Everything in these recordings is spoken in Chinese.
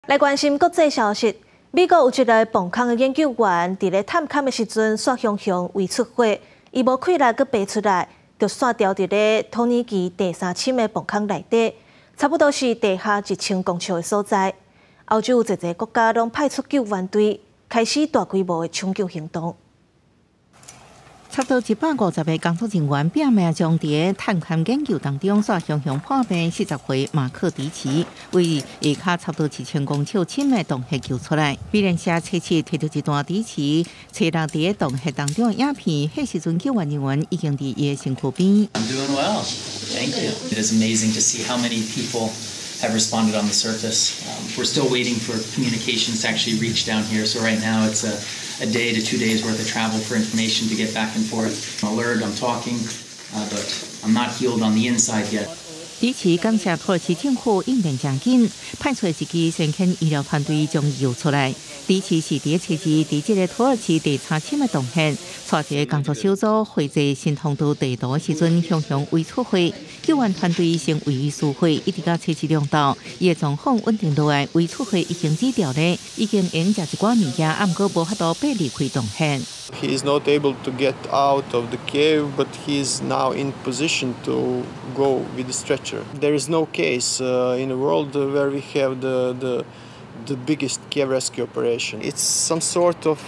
来关心国际消息，美国有一个防空的研究员，伫咧探勘的时阵，煞熊熊胃出血，伊无气力佮爬出来，就煞掉伫咧土耳其第3深的防空内底，差不多是地下1000公尺的所在。欧洲有一个国家拢派出救援队，开始大规模的抢救行动。 差不多150个工作人员拼命将伫探勘研究当中煞熊熊破病40岁马克迪奇，为下骹差不多1000公尺深的洞穴救出来。美联社测试摕到一段迪奇垂落伫洞穴当中的影片，迄时阵救援人员已经伫伊的身躯边。 I'm doing well, thank you. It is amazing to see how many people have responded on the surface. We're still waiting for communications to actually reach down here. So right now it's a day to 2 days worth of travel for information to get back and forth. I'm alert, I'm talking, but I'm not healed on the inside yet. 迪奇感谢土耳其政府应变真紧，派出一支先遣医疗团队将伊救出来。迪奇是伫测试伫这个土耳其第3深的洞穴，带一个工作小组绘制新通道地图的时阵，熊熊胃出血，救援团队先为伊输血，一直到测试量到，伊的状况稳定落来，胃出血已经止掉咧，已经用食一寡物件，啊，毋过无法度爬离开洞穴。 He is not able to get out of the cave, but he is now in position to go with the stretcher. There is no case in the world where we have the biggest cave rescue operation. It's some sort of,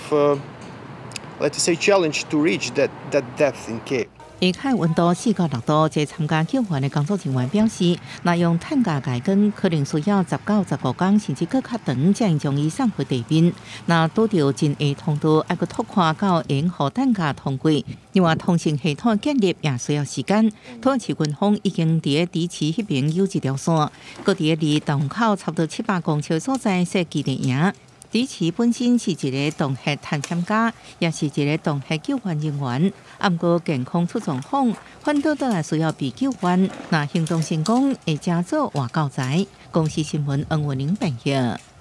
let's say, challenge to reach that depth in cave. 下骹温度4到6度，这参加救援的工作人员表示，若用碳架改根，可能需要10到15天，甚至更较长，才能将伊送回地面。若拄到真下通道，还佫拓宽到沿河碳架通过，另外通讯系统建立也需要时间。土耳其军方已经伫迪奇迄边有一条线，搁伫离洞口差不多700公尺所在设基地营。 迪奇本身是一个洞穴探险家，也是一个洞穴救援人员。啊，毋过健康出状况，反倒倒来需要被救援。若行动成功，会加做活教材。公司新闻恩文玲编译。